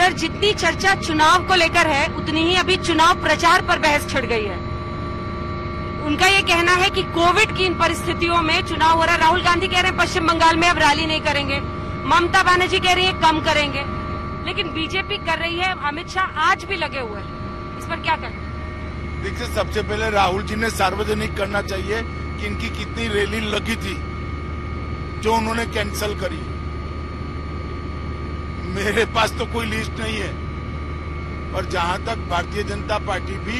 Sir, जितनी चर्चा चुनाव को लेकर है उतनी ही अभी चुनाव प्रचार पर बहस छिड़ गई है। उनका ये कहना है कि कोविड की इन परिस्थितियों में चुनाव हो रहा है। राहुल गांधी कह रहे हैं पश्चिम बंगाल में अब रैली नहीं करेंगे, ममता बनर्जी कह रही है कम करेंगे, लेकिन बीजेपी कर रही है। अमित शाह आज भी लगे हुए हैं, इस पर क्या कहें? देखिए, सबसे पहले राहुल जी ने सार्वजनिक करना चाहिए कि इनकी कितनी रैली लगी थी जो उन्होंने कैंसिल करी। मेरे पास तो कोई लिस्ट नहीं है। और जहां तक भारतीय जनता पार्टी भी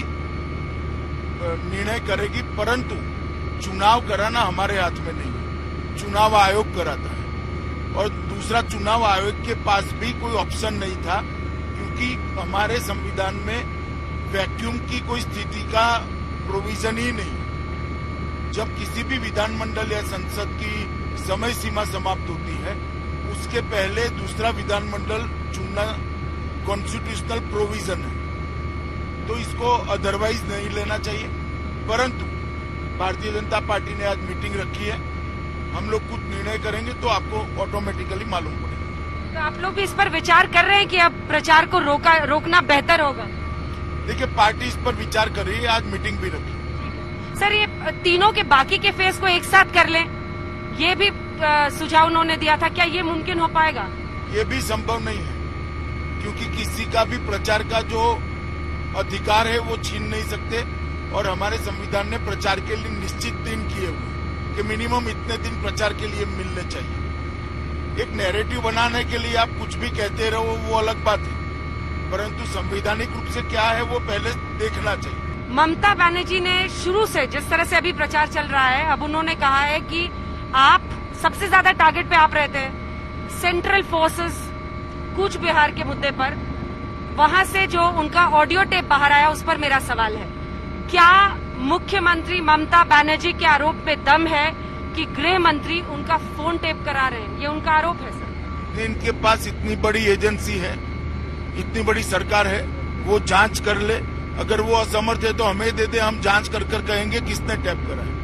निर्णय करेगी, परंतु चुनाव कराना हमारे हाथ में नहीं है, चुनाव आयोग कराता है। और दूसरा, चुनाव आयोग के पास भी कोई ऑप्शन नहीं था, क्योंकि हमारे संविधान में वैक्यूम की कोई स्थिति का प्रोविजन ही नहीं। जब किसी भी विधानमंडल या संसद की समय सीमा समाप्त होती है, उसके पहले दूसरा विधानमंडल चुनना कॉन्स्टिट्यूशनल प्रोविजन है, तो इसको अदरवाइज नहीं लेना चाहिए। परंतु भारतीय जनता पार्टी ने आज मीटिंग रखी है, हम लोग कुछ निर्णय करेंगे तो आपको ऑटोमेटिकली मालूम पड़ेगा। तो आप लोग भी इस पर विचार कर रहे हैं कि अब प्रचार को रोकना बेहतर होगा? देखिए, पार्टी इस पर विचार कर रही है, आज मीटिंग भी रखी। सर, ये तीनों के बाकी के फेज को एक साथ कर लें, ये भी सुझाव उन्होंने दिया था, क्या ये मुमकिन हो पाएगा? ये भी संभव नहीं है, क्योंकि किसी का भी प्रचार का जो अधिकार है वो छीन नहीं सकते। और हमारे संविधान ने प्रचार के लिए निश्चित दिन किए हुए कि मिनिमम इतने दिन प्रचार के लिए मिलने चाहिए। एक नैरेटिव बनाने के लिए आप कुछ भी कहते रहो, वो अलग बात है, परंतु संवैधानिक रूप से क्या है वो पहले देखना चाहिए। ममता बनर्जी ने शुरू से, जिस तरह से अभी प्रचार चल रहा है, अब उन्होंने कहा है कि आप सबसे ज्यादा टारगेट पे आप रहते हैं। सेंट्रल फोर्सेस कूच बिहार के मुद्दे पर, वहां से जो उनका ऑडियो टेप बाहर आया, उस पर मेरा सवाल है, क्या मुख्यमंत्री ममता बनर्जी के आरोप पे दम है कि गृह मंत्री उनका फोन टेप करा रहे हैं? ये उनका आरोप है सर। इनके पास इतनी बड़ी एजेंसी है, इतनी बड़ी सरकार है, वो जांच कर ले। अगर वो असमर्थ है तो हमें दे दे, हम जांच कर कहेंगे किसने टेप करा है।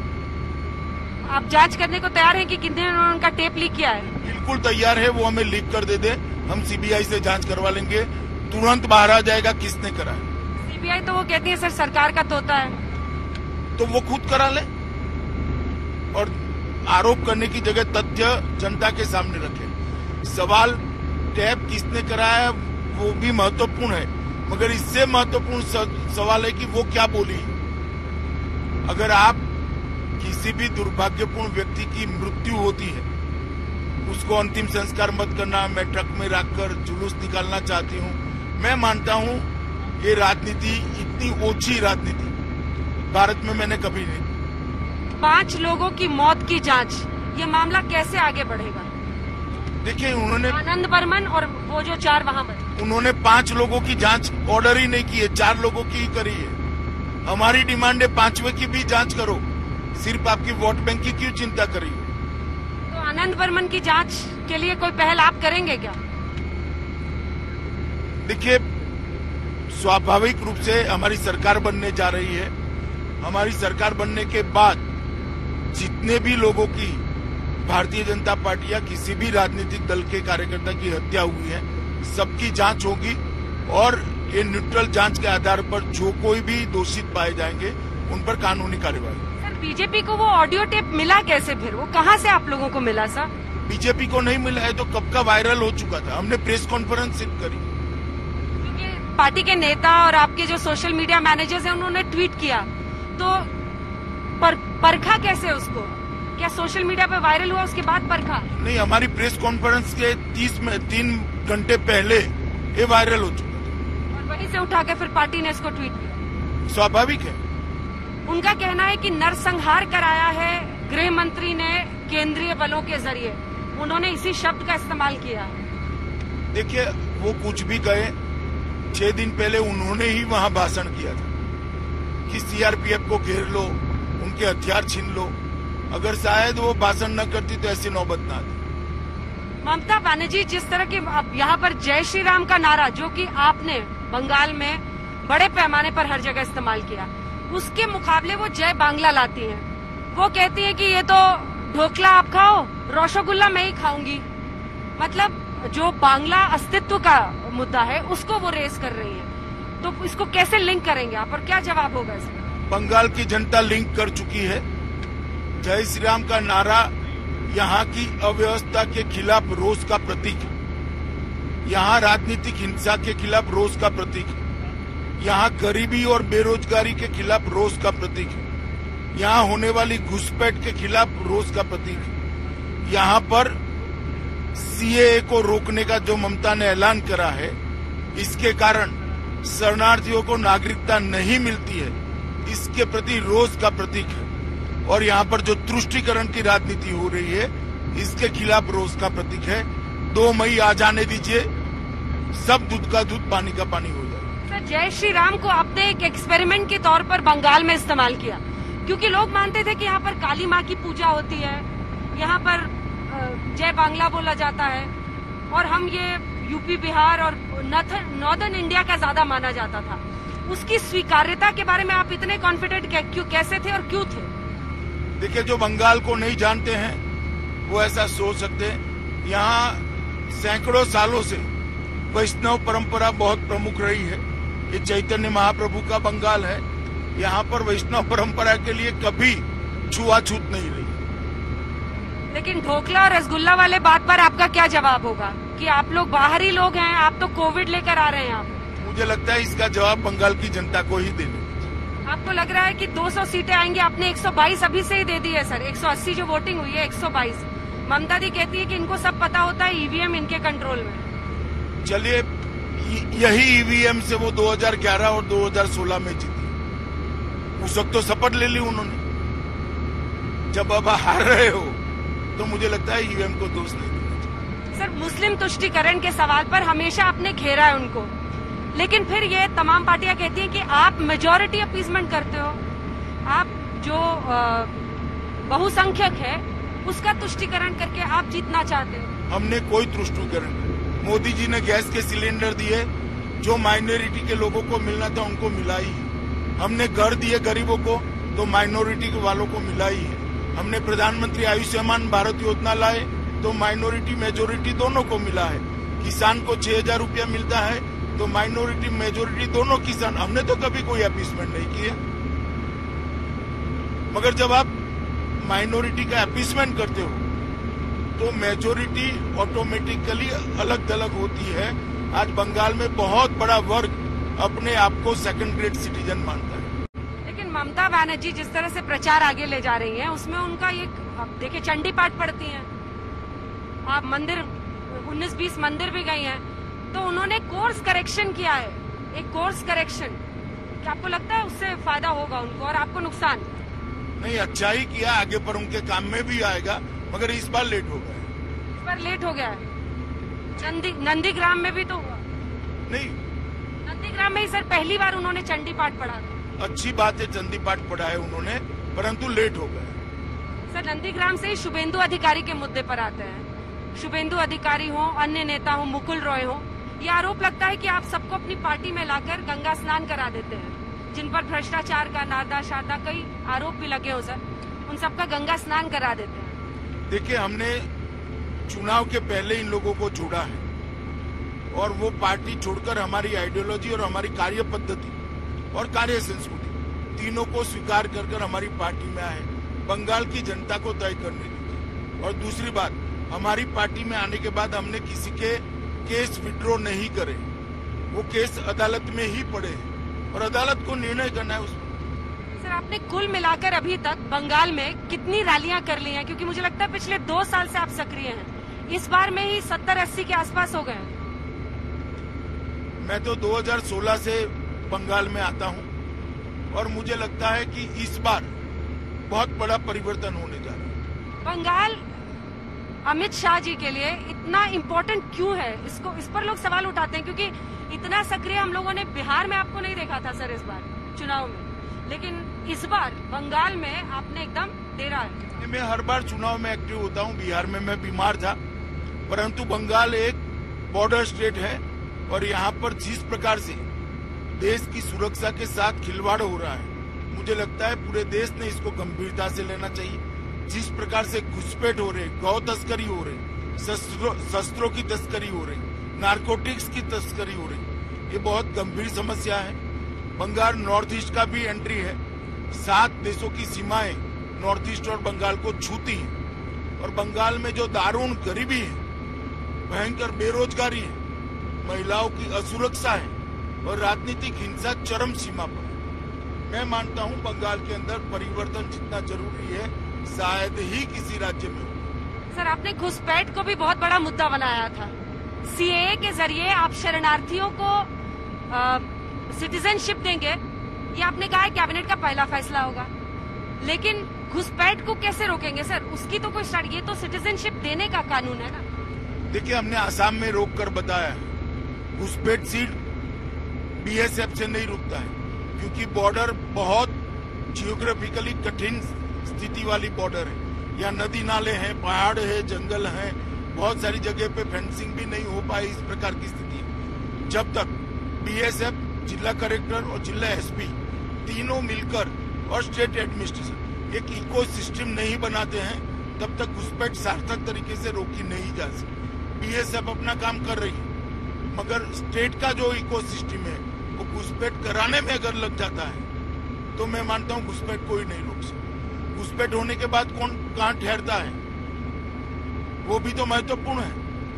आप जांच करने को तैयार हैं कि कितने उनका टेप लीक किया है? बिल्कुल तैयार है, वो हमें लीक कर दे दे, हम सीबीआई से जांच करवा लेंगे, तुरंत बाहर आ जाएगा किसने करा है। सीबीआई तो वो कहती है सर सरकार का तोता है, तो वो खुद करा ले और आरोप करने की जगह तथ्य जनता के सामने रखे। सवाल टैप किसने कराया वो भी महत्वपूर्ण है, मगर इससे महत्वपूर्ण सवाल है कि वो क्या बोली। अगर आप किसी भी दुर्भाग्यपूर्ण व्यक्ति की मृत्यु होती है, उसको अंतिम संस्कार मत करना, मैं ट्रक में रखकर जुलूस निकालना चाहती हूँ, मैं मानता हूँ ये राजनीति, इतनी ओछी राजनीति भारत में मैंने कभी नहीं। 5 लोगों की मौत की जांच, ये मामला कैसे आगे बढ़ेगा? देखिए, उन्होंने आनंद बर्मन और वो जो 4 वहां बचे, उन्होंने 5 लोगों की जांच ऑर्डर ही नहीं की है, 4 लोगों की ही करी है। हमारी डिमांड है 5वें की भी जांच करो, सिर्फ आपकी वोट बैंक की क्यों चिंता करी? तो आनंद बर्मन की जांच के लिए कोई पहल आप करेंगे क्या? देखिए, स्वाभाविक रूप से हमारी सरकार बनने जा रही है। हमारी सरकार बनने के बाद जितने भी लोगों की भारतीय जनता पार्टी या किसी भी राजनीतिक दल के कार्यकर्ता की हत्या हुई है, सबकी जांच होगी और ये न्यूट्रल जांच के आधार पर जो कोई भी दोषित पाए जाएंगे उन पर कानूनी कार्रवाई। सर, बीजेपी को वो ऑडियो टेप मिला कैसे? फिर वो कहां से आप लोगों को मिला सर? बीजेपी को नहीं मिला है तो कब का वायरल हो चुका था, हमने प्रेस कॉन्फ्रेंस करी। क्योंकि पार्टी के नेता और आपके जो सोशल मीडिया मैनेजर्स हैं उन्होंने ट्वीट किया, तो परखा कैसे उसको? क्या सोशल मीडिया पे वायरल हुआ उसके बाद परखा? नहीं, हमारी प्रेस कॉन्फ्रेंस के 3 घंटे पहले ये वायरल हो चुका था और वहीं से उठा के फिर पार्टी ने इसको ट्वीट किया। स्वाभाविक है। उनका कहना है कि नरसंहार कराया है गृह मंत्री ने केंद्रीय बलों के जरिए, उन्होंने इसी शब्द का इस्तेमाल किया। देखिए, वो कुछ भी कहे, 6 दिन पहले उन्होंने ही वहां भाषण किया था कि सीआरपीएफ को घेर लो, उनके हथियार छीन लो। अगर शायद वो भाषण न करती तो ऐसी नौबत न आती। ममता बनर्जी जिस तरह की अब यहाँ पर जय श्री राम का नारा जो कि आपने बंगाल में बड़े पैमाने पर हर जगह इस्तेमाल किया, उसके मुकाबले वो जय बांग्ला लाती हैं। वो कहती है कि ये तो ढोकला आप खाओ, रसगुल्ला मैं ही खाऊंगी। मतलब जो बांग्ला अस्तित्व का मुद्दा है उसको वो रेस कर रही है, तो इसको कैसे लिंक करेंगे आप और क्या जवाब होगा इसमें? बंगाल की जनता लिंक कर चुकी है। जय श्री राम का नारा यहाँ की अव्यवस्था के खिलाफ रोष का प्रतीक है, यहाँ राजनीतिक हिंसा के खिलाफ रोष का प्रतीक है, यहाँ गरीबी और बेरोजगारी के खिलाफ रोष का प्रतीक है, यहाँ होने वाली घुसपैठ के खिलाफ रोष का प्रतीक है। यहाँ पर सीएए को रोकने का जो ममता ने ऐलान करा है, इसके कारण शरणार्थियों को नागरिकता नहीं मिलती है, इसके प्रति रोष का प्रतीक है। और यहाँ पर जो तुष्टीकरण की राजनीति हो रही है, इसके खिलाफ रोष का प्रतीक है। 2 मई आ जाने दीजिए, सब दूध का दूध पानी का पानी हो जाए। सर, जय श्री राम को आपने एक एक्सपेरिमेंट के तौर पर बंगाल में इस्तेमाल किया, क्योंकि लोग मानते थे कि यहाँ पर काली माँ की पूजा होती है, यहाँ पर जय बांग्ला बोला जाता है, और हम ये यूपी बिहार और नॉर्दर्न इंडिया का ज्यादा माना जाता था। उसकी स्वीकार्यता के बारे में आप इतने कॉन्फिडेंट कैसे थे और क्यों थे? देखिए, जो बंगाल को नहीं जानते हैं वो ऐसा सोच सकते हैं। यहाँ सैकड़ों सालों से वैष्णव परंपरा बहुत प्रमुख रही है। ये चैतन्य महाप्रभु का बंगाल है। यहाँ पर वैष्णव परंपरा के लिए कभी छुआछूत नहीं रही। लेकिन ढोकला और रसगुल्ला वाले बात पर आपका क्या जवाब होगा कि आप लोग बाहरी लोग हैं, आप तो कोविड लेकर आ रहे हैं यहाँ पे? मुझे लगता है इसका जवाब बंगाल की जनता को ही देना। आपको लग रहा है कि 200 सीटें आएंगी? आपने 122 अभी से ही दे दी है सर। 180 जो वोटिंग हुई है, 122। ममता दी कहती है कि इनको सब पता होता है, ईवीएम इनके कंट्रोल में। चलिए, यही ईवीएम से वो 2011 और 2016 में जीती। उस वक्त तो शपथ ले ली उन्होंने। जब अब हार रहे हो तो मुझे लगता है ईवीएम को दोष नहीं देना चाहिए। सर, मुस्लिम तुष्टीकरण के सवाल पर हमेशा आपने घेरा है उनको, लेकिन फिर ये तमाम पार्टियां कहती हैं कि आप मेजॉरिटी अपीजमेंट करते हो, आप जो बहुसंख्यक है उसका तुष्टीकरण करके आप जीतना चाहते हो। हमने कोई तुष्टीकरण नहीं। मोदी जी ने गैस के सिलेंडर दिए, जो माइनॉरिटी के लोगों को मिलना था उनको मिला ही। हमने घर दिए गरीबों को, तो माइनॉरिटी वालों को मिला ही है। हमने प्रधानमंत्री आयुष्मान भारत योजना लाए, तो माइनॉरिटी मेजोरिटी दोनों को मिला है। किसान को 6,000 रुपया मिलता है, तो माइनॉरिटी मेजोरिटी दोनों किसान। हमने तो कभी कोई अपीसमेंट नहीं किया। मगर जब आप माइनॉरिटी का अपीसमेंट करते हो तो मेजोरिटी ऑटोमेटिकली अलग अलग होती है। आज बंगाल में बहुत बड़ा वर्ग अपने आप को सेकंड ग्रेड सिटीजन मानता है। लेकिन ममता बनर्जी जिस तरह से प्रचार आगे ले जा रही हैं, उसमें उनका ये देखिए चंडी पाठ पढ़ती हैं, आप मंदिर 19-20 मंदिर भी गई हैं, तो उन्होंने कोर्स करेक्शन किया है, एक कोर्स करेक्शन। क्या आपको लगता है उससे फायदा होगा उनको और आपको नुकसान? नहीं, अच्छा ही किया, आगे पर उनके काम में भी आएगा, मगर इस बार लेट हो गया। इस बार लेट हो गया है। नंदीग्राम में भी तो हुआ नहीं, नंदीग्राम में ही सर पहली बार उन्होंने चंडी पाठ पढ़ा था। अच्छी बात है, चंडी पाठ पढ़ा है उन्होंने, परंतु लेट हो गया। सर, नंदीग्राम से ही शुभेंदु अधिकारी के मुद्दे पर आते हैं। शुभेंदु अधिकारी हो, अन्य नेता हो, मुकुल रॉय हो, ये आरोप लगता है कि आप सबको अपनी पार्टी में लाकर गंगा स्नान करा देते हैं, जिन पर भ्रष्टाचार का, नादा शादा कई आरोप भी लगे हो सर, उन सबका गंगा स्नान करा देते हैं। देखिए, हमने चुनाव के पहले इन लोगों को छोड़ा है, और वो पार्टी छोड़कर हमारी आइडियोलॉजी और हमारी कार्य पद्धति और कार्य संस्कृति तीनों को स्वीकार कर हमारी पार्टी में आए। बंगाल की जनता को तय करने दीजिए। और दूसरी बात, हमारी पार्टी में आने के बाद हमने किसी के केस विड्रॉ नहीं करे, वो केस अदालत में ही पड़े हैं और अदालत को निर्णय करना है उसमें। सर, आपने कुल मिलाकर अभी तक बंगाल में कितनी रैलियां कर ली हैं? क्योंकि मुझे लगता है पिछले 2 साल से आप सक्रिय हैं, इस बार में ही 70-80 के आसपास हो गए हैं। मैं तो 2016 से बंगाल में आता हूं, और मुझे लगता है कि इस बार बहुत बड़ा परिवर्तन होने जा रहा है। बंगाल अमित शाह जी के लिए इतना इम्पोर्टेंट क्यों है? इस पर लोग सवाल उठाते हैं, क्योंकि इतना सक्रिय हम लोगों ने बिहार में आपको नहीं देखा था सर इस बार चुनाव में, लेकिन इस बार बंगाल में आपने एकदम डेरा है। मैं हर बार चुनाव में एक्टिव होता हूं। बिहार में मैं बीमार था, परंतु बंगाल एक बॉर्डर स्टेट है, और यहाँ पर जिस प्रकार से देश की सुरक्षा के साथ खिलवाड़ हो रहा है, मुझे लगता है पूरे देश ने इसको गंभीरता से लेना चाहिए। जिस प्रकार से घुसपैठ हो रहे, गौ तस्करी हो रही, शस्त्रों की तस्करी हो रही, नारकोटिक्स की तस्करी हो रही। ये बहुत गंभीर समस्या है। बंगाल नॉर्थ ईस्ट का भी एंट्री है। 7 देशों की सीमाएं नॉर्थ ईस्ट और बंगाल को छूती हैं। और बंगाल में जो दारुण गरीबी है, भयंकर बेरोजगारी है, महिलाओं की असुरक्षा है और राजनीतिक हिंसा चरम सीमा पर है। मैं मानता हूं बंगाल के अंदर परिवर्तन जितना जरूरी है शायद ही किसी राज्य में हो। सर, आपने घुसपैठ को भी बहुत बड़ा मुद्दा बनाया था। सीएए के जरिए आप शरणार्थियों को सिटीजनशिप देंगे, ये आपने कहा है कैबिनेट का पहला फैसला होगा, लेकिन घुसपैठ को कैसे रोकेंगे सर? उसकी तो कोई ये तो सिटीजनशिप देने का कानून है ना। देखिए, हमने आसाम में रोक कर बताया है, घुसपैठ सीट बीएसएफ से नहीं रुकता है, क्योंकि बॉर्डर बहुत जियोग्राफिकली कठिन स्थिति वाली बॉर्डर है। यहाँ नदी नाले हैं, पहाड़ है, जंगल है, बहुत सारी जगह पे फेंसिंग भी नहीं हो पाई। इस प्रकार की स्थिति है। जब तक बीएसएफ, जिला कलेक्टर और जिला एसपी तीनों मिलकर और स्टेट एडमिनिस्ट्रेशन एक इको सिस्टम नहीं बनाते हैं, तब तक घुसपैठ सार्थक तरीके से रोकी नहीं जा सकती। बीएसएफ अपना काम कर रही है, मगर स्टेट का जो इको सिस्टम है वो घुसपैठ कराने में अगर लग जाता है तो मैं मानता हूँ घुसपैठ कोई नहीं रोक सकता। घुसपैठ होने के बाद कौन कहाँ ठहरता है वो भी तो महत्वपूर्ण है।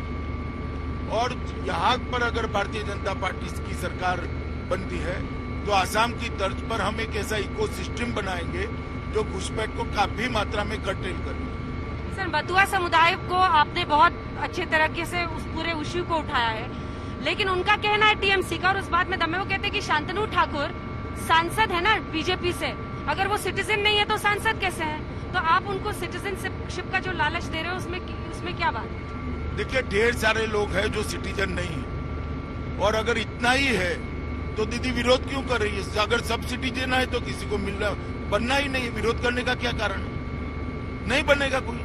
और यहाँ पर अगर भारतीय जनता पार्टी की सरकार बनती है तो आसाम की तर्ज पर हम एक ऐसा इको सिस्टम बनाएंगे जो घुसपैठ को काफी मात्रा में कर्टेल करेगा। सर, मतुआ समुदाय को आपने बहुत अच्छे तरीके से उस पूरे इश्यू को उठाया है, लेकिन उनका कहना है टीएमसी का, और उस बात में दम है, वो कहते हैं कि शांतनु ठाकुर सांसद है ना बीजेपी से, अगर वो सिटीजन नहीं है तो सांसद कैसे हैं? तो आप उनको सिटीजनशिप का जो लालच दे रहे हो उसमें क्या बात है? देखिए, ढेर सारे लोग हैं जो सिटीजन नहीं है, और अगर इतना ही है तो दीदी विरोध क्यों कर रही है? अगर सब सिटीजन है तो किसी को मिलना बनना ही नहीं, विरोध करने का क्या कारण है? नहीं बनेगा कोई।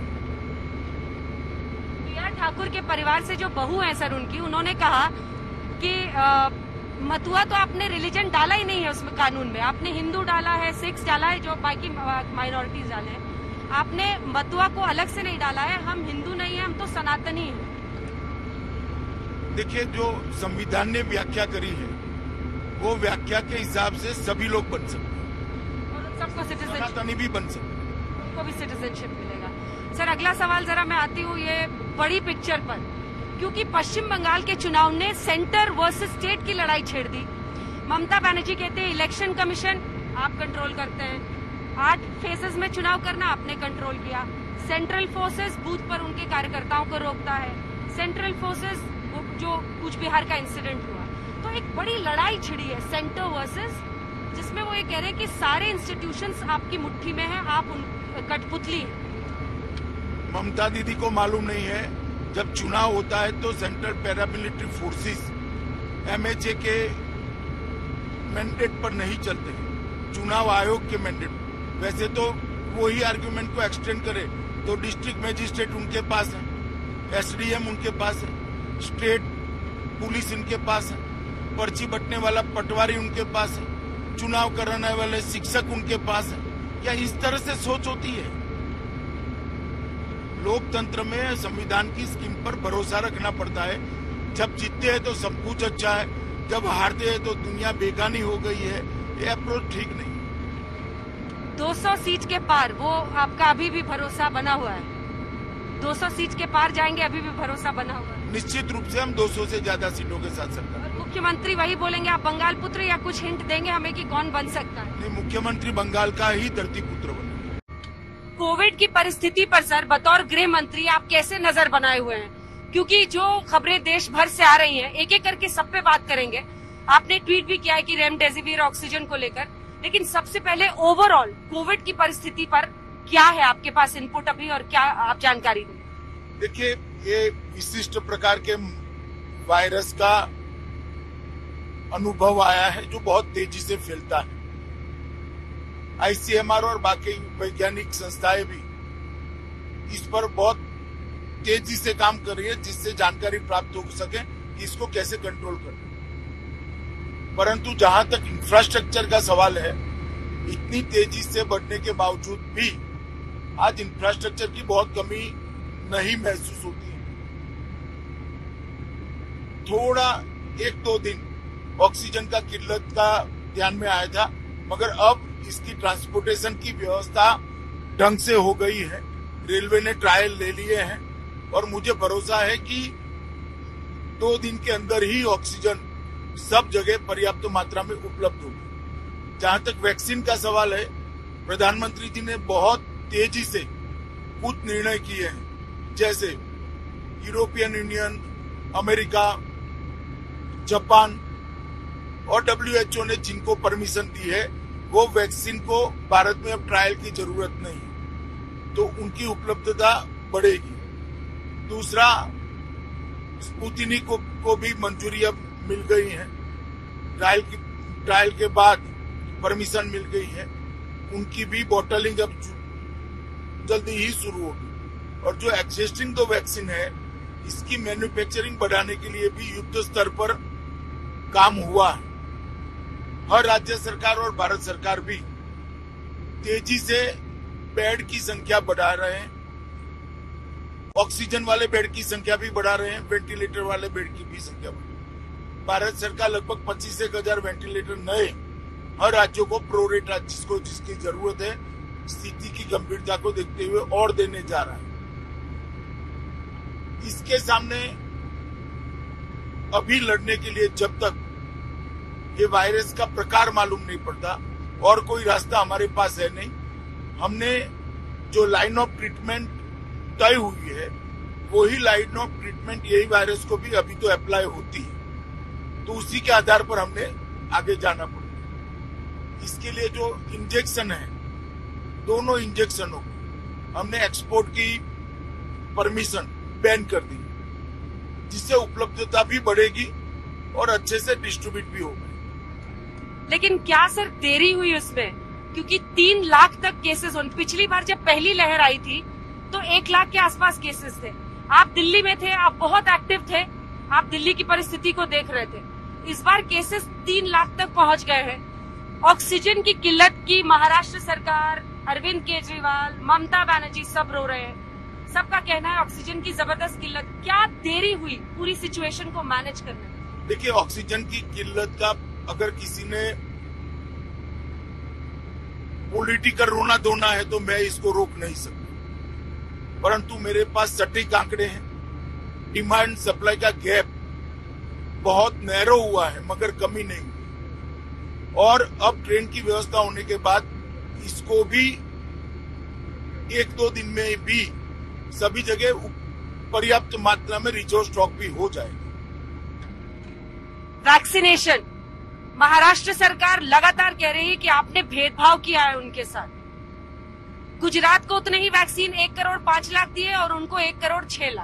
बीआर ठाकुर के परिवार से जो बहू है सर उनकी, उन्होंने कहा कि मतुआ तो आपने रिलीजन डाला ही नहीं है उसमें कानून में, आपने हिंदू डाला है, सिख्स डाला है, जो बाकी माइनॉरिटीज डाले हैं, आपने मतुआ को अलग से नहीं डाला है। हम हिंदू नहीं है, हम तो सनातनी हैं। देखिए, जो संविधान ने व्याख्या करी है वो व्याख्या के हिसाब से सभी लोग बन सकते हैं और सबको सिटीजनशिप, सनातनी भी बन सकते हैं, उनको भी सिटीजनशिप मिलेगा। सर, अगला सवाल जरा मैं आती हूँ ये बड़ी पिक्चर पर, क्योंकि पश्चिम बंगाल के चुनाव ने सेंटर वर्सेस स्टेट की लड़ाई छेड़ दी। ममता बनर्जी कहते हैं इलेक्शन कमीशन आप कंट्रोल करते हैं, 8 फेजेस में चुनाव करना आपने कंट्रोल किया, सेंट्रल फोर्सेस बूथ पर उनके कार्यकर्ताओं को रोकता है, सेंट्रल फोर्सेस जो कूच बिहार का इंसिडेंट हुआ, तो एक बड़ी लड़ाई छिड़ी है सेंटर वर्सेस, जिसमें वो ये कह रहे हैं कि सारे इंस्टीट्यूशंस आपकी मुट्ठी में है, आप उन कठपुतली हैं। ममता दीदी को मालूम नहीं है, जब चुनाव होता है तो सेंट्रल पैरामिलिट्री फोर्सेस एमएचए के मैंडेट पर नहीं चलते, चुनाव आयोग के मैंडेट। वैसे तो वही आर्गुमेंट को एक्सटेंड करे तो डिस्ट्रिक्ट मजिस्ट्रेट उनके पास है, एसडीएम उनके पास है, स्टेट पुलिस इनके पास है, पर्ची बटने वाला पटवारी उनके पास है, चुनाव कराने वाले शिक्षक उनके पास है। क्या इस तरह से सोच होती है? लोकतंत्र में संविधान की स्कीम पर भरोसा रखना पड़ता है। जब जीतते हैं तो सब कुछ अच्छा है, जब हारते हैं तो दुनिया बेगानी हो गई है। ये अप्रोच ठीक नहीं। 200 सीट के पार वो आपका अभी भी भरोसा बना हुआ है? 200 सीट के पार जाएंगे, अभी भी भरोसा बना हुआ है? निश्चित रूप से हम 200 से ज्यादा सीटों के साथ सरकार। और मुख्यमंत्री वही बोलेंगे आप बंगाल पुत्र, या कुछ हिंट देंगे हमें कि कौन बन सकता है? नहीं, मुख्यमंत्री बंगाल का ही धरती पुत्र बने। कोविड की परिस्थिति पर सर बतौर गृह मंत्री आप कैसे नजर बनाए हुए हैं? क्योंकि जो खबरें देश भर से आ रही हैं, एक एक करके सब पे बात करेंगे। आपने ट्वीट भी किया है कि रेमडेसिविर ऑक्सीजन को लेकर, लेकिन सबसे पहले ओवरऑल कोविड की परिस्थिति पर क्या है आपके पास इनपुट अभी, और क्या आप जानकारी दें? देखिए, ये विशिष्ट प्रकार के वायरस का अनुभव आया है जो बहुत तेजी से फैलता है। आईसीएमआर और बाकी वैज्ञानिक संस्थाएं भी इस पर बहुत तेजी से काम कर रही है, जिससे जानकारी प्राप्त हो सके कि इसको कैसे कंट्रोल करना। परंतु जहां तक इंफ्रास्ट्रक्चर का सवाल है, इतनी तेजी से बढ़ने के बावजूद भी आज इंफ्रास्ट्रक्चर की बहुत कमी नहीं महसूस होती है। थोड़ा 1-2 दिन ऑक्सीजन का किल्लत का ध्यान में आया था, मगर अब इसकी ट्रांसपोर्टेशन की व्यवस्था ढंग से हो गई है। रेलवे ने ट्रायल ले लिए हैं और मुझे भरोसा है कि 2 दिन के अंदर ही ऑक्सीजन सब जगह पर्याप्त मात्रा में उपलब्ध होगी। जहां तक वैक्सीन का सवाल है, प्रधानमंत्री जी ने बहुत तेजी से कुछ निर्णय किए हैं, जैसे यूरोपियन यूनियन, अमेरिका, जापान और WHO ने जिनको परमिशन दी है, वो वैक्सीन को भारत में अब ट्रायल की जरूरत नहीं, तो उनकी उपलब्धता बढ़ेगी। दूसरा, स्पुतनिक को भी मंजूरी अब मिल गई है, ट्रायल के बाद परमिशन मिल गई है, उनकी भी बॉटलिंग अब जल्दी ही शुरू होगी। और जो एक्जिस्टिंग दो वैक्सीन है, इसकी मैन्युफैक्चरिंग बढ़ाने के लिए भी युद्ध स्तर पर काम हुआ है। हर राज्य सरकार और भारत सरकार भी तेजी से बेड की संख्या बढ़ा रहे हैं, ऑक्सीजन वाले बेड की संख्या भी बढ़ा रहे हैं, वेंटिलेटर वाले बेड की भी संख्या बढ़ा रहे हैं। भारत सरकार लगभग 25,000 वेंटिलेटर नए हर राज्यों को प्रोरेटा जिसको जिसकी जरूरत है, स्थिति की गंभीरता को देखते हुए और देने जा रहा है। इसके सामने अभी लड़ने के लिए जब तक ये वायरस का प्रकार मालूम नहीं पड़ता और कोई रास्ता हमारे पास है नहीं। हमने जो लाइन ऑफ ट्रीटमेंट तय हुई है, वही लाइन ऑफ ट्रीटमेंट यही वायरस को भी अभी तो अप्लाई होती है, तो उसी के आधार पर हमने आगे जाना पड़ेगा। इसके लिए जो इंजेक्शन है, दोनों इंजेक्शनों को हमने एक्सपोर्ट की परमिशन बैन कर दी, जिससे उपलब्धता भी बढ़ेगी और अच्छे से डिस्ट्रीब्यूट भी होगा। लेकिन क्या सर देरी हुई उसमें? क्योंकि 3 लाख तक केसेस पिछली बार जब पहली लहर आई थी तो 1 लाख के आसपास केसेस थे। आप दिल्ली में थे, आप बहुत एक्टिव थे, आप दिल्ली की परिस्थिति को देख रहे थे। इस बार केसेस 3 लाख तक पहुंच गए हैं। ऑक्सीजन की किल्लत की महाराष्ट्र सरकार, अरविंद केजरीवाल, ममता बनर्जी सब रो रहे हैं। सबका कहना है ऑक्सीजन की जबरदस्त किल्लत। क्या देरी हुई पूरी सिचुएशन को मैनेज करने में? देखिए, ऑक्सीजन की किल्लत का अगर किसी ने पॉलिटिकल रोना धोना है तो मैं इसको रोक नहीं सकता, परंतु मेरे पास सटीक आंकड़े हैं। डिमांड सप्लाई का गैप बहुत नैरो हुआ है, मगर कमी नहीं हुई। और अब ट्रेन की व्यवस्था होने के बाद इसको भी 1-2 दिन में भी सभी जगह पर्याप्त मात्रा में रिजर्व स्टॉक भी हो जाएगा। वैक्सीनेशन, महाराष्ट्र सरकार लगातार कह रही है कि आपने भेदभाव किया है उनके साथ। गुजरात को उतने ही वैक्सीन 1 करोड़ 5 लाख दिए और उनको 1 करोड़ 6 लाख।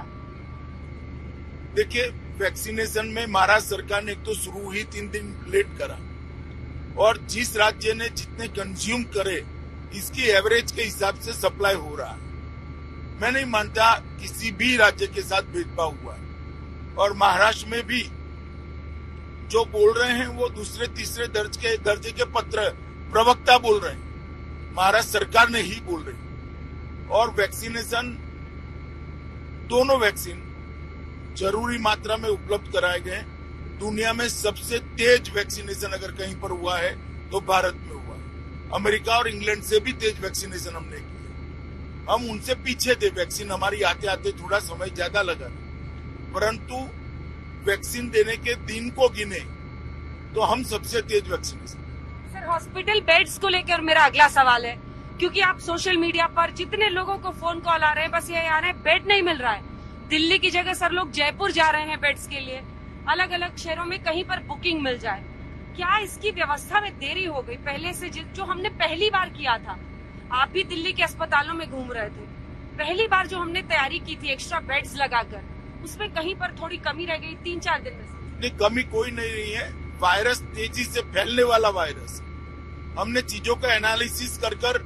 देखिए, वैक्सीनेशन में महाराष्ट्र सरकार ने एक तो शुरू ही 3 दिन लेट करा, और जिस राज्य ने जितने कंज्यूम करे इसकी एवरेज के हिसाब से सप्लाई हो रहा है। मैं नहीं मानता किसी भी राज्य के साथ भेदभाव हुआ है। और महाराष्ट्र में भी जो बोल रहे हैं वो दूसरे तीसरे दर्जे के प्रवक्ता बोल रहे हैं, महाराष्ट्र सरकार ने ही बोल रही। और वैक्सीनेशन, दोनों वैक्सीन जरूरी मात्रा में उपलब्ध कराए गए। दुनिया में सबसे तेज वैक्सीनेशन अगर कहीं पर हुआ है तो भारत में हुआ है। अमेरिका और इंग्लैंड से भी तेज वैक्सीनेशन हमने की। हम उनसे पीछे थे, वैक्सीन हमारी आते आते थोड़ा समय ज्यादा लगा, परंतु वैक्सीन देने के दिन को गिने तो हम सबसे तेज वैक्सीनेशन। सर, हॉस्पिटल बेड्स को लेकर मेरा अगला सवाल है, क्योंकि आप सोशल मीडिया पर जितने लोगों को फोन कॉल आ रहे हैं, बस ये आ रहे हैं बेड नहीं मिल रहा है। दिल्ली की जगह सर लोग जयपुर जा रहे हैं बेड्स के लिए, अलग अलग शहरों में कहीं पर बुकिंग मिल जाए। क्या इसकी व्यवस्था में देरी हो गई पहले से, जो हमने पहली बार किया था? आप भी दिल्ली के अस्पतालों में घूम रहे थे, पहली बार जो हमने तैयारी की थी एक्स्ट्रा बेड्स लगाकर, उसमें कहीं पर थोड़ी कमी रह गई 3-4 दिन में से? नहीं, कमी कोई नहीं है। वायरस तेजी से फैलने वाला वायरस, हमने चीजों का एनालिसिस कर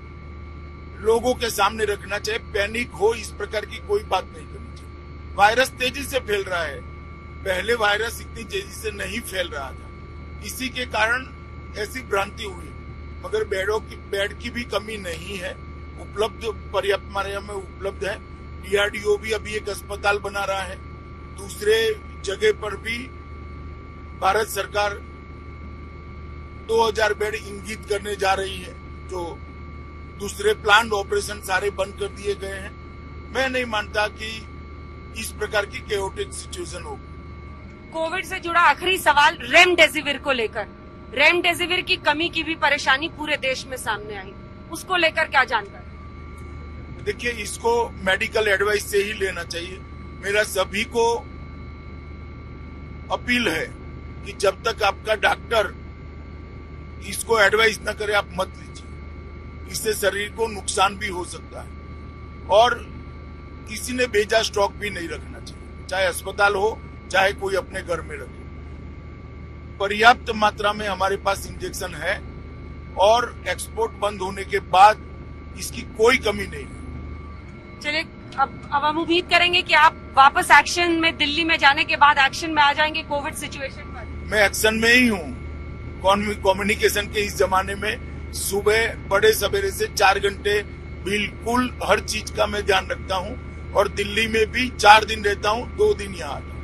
लोगों के सामने रखना चाहिए। पैनिक हो इस प्रकार की कोई बात नहीं करनी चाहिए। वायरस तेजी से फैल रहा है, पहले वायरस इतनी तेजी से नहीं फैल रहा था, इसी के कारण ऐसी भ्रांति हुई। मगर बेड की भी कमी नहीं है, उपलब्ध पर्याप्त मात्रा में उपलब्ध है। DRDO भी अभी एक अस्पताल बना रहा है, दूसरे जगह पर भी भारत सरकार 2000 बेड इंगित करने जा रही है, जो दूसरे प्लान ऑपरेशन सारे बंद कर दिए गए हैं। मैं नहीं मानता कि इस प्रकार की केओटिक सिचुएशन होगी। कोविड से जुड़ा आखिरी सवाल रेमडेसिविर को लेकर, रेमडेसिविर की कमी की भी परेशानी पूरे देश में सामने आई, उसको लेकर क्या जानकारी? देखिए, इसको मेडिकल एडवाइस से ही लेना चाहिए। मेरा सभी को अपील है कि जब तक आपका डॉक्टर इसको एडवाइस न करे आप मत लीजिए। इससे शरीर को नुकसान भी हो सकता है और किसी ने बेजा स्टॉक भी नहीं रखना चाहिए, चाहे अस्पताल हो चाहे कोई अपने घर में रखे। पर्याप्त मात्रा में हमारे पास इंजेक्शन है और एक्सपोर्ट बंद होने के बाद इसकी कोई कमी नहीं है। चलिए, अब हम उम्मीद करेंगे कि आप वापस एक्शन में, दिल्ली में जाने के बाद एक्शन में आ जाएंगे कोविड सिचुएशन पर। मैं एक्शन में ही हूँ। कम्युनिकेशन के इस जमाने में सुबह बड़े सवेरे से 4 घंटे बिल्कुल हर चीज का मैं ध्यान रखता हूँ और दिल्ली में भी 4 दिन रहता हूँ, 2 दिन यहाँ आता हूँ।